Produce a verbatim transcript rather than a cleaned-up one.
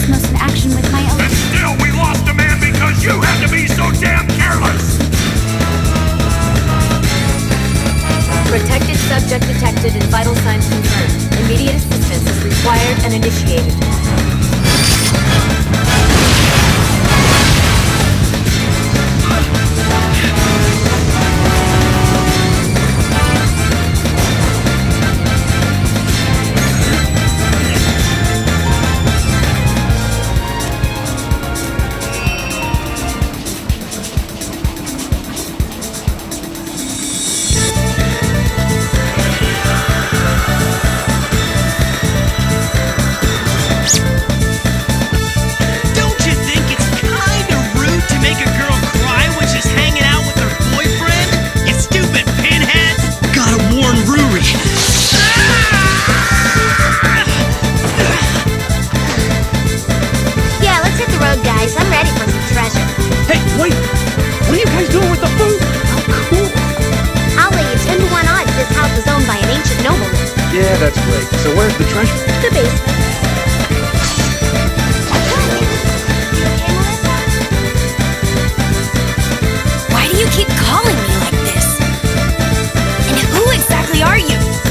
most in action with my own. And still we lost a man because you had to be so damn careless! Protected subject detected and vital signs confirmed. Immediate assistance is required and initiated. Yeah, that's great. So where's the treasure? The basement. Why do you keep calling me like this? And who exactly are you?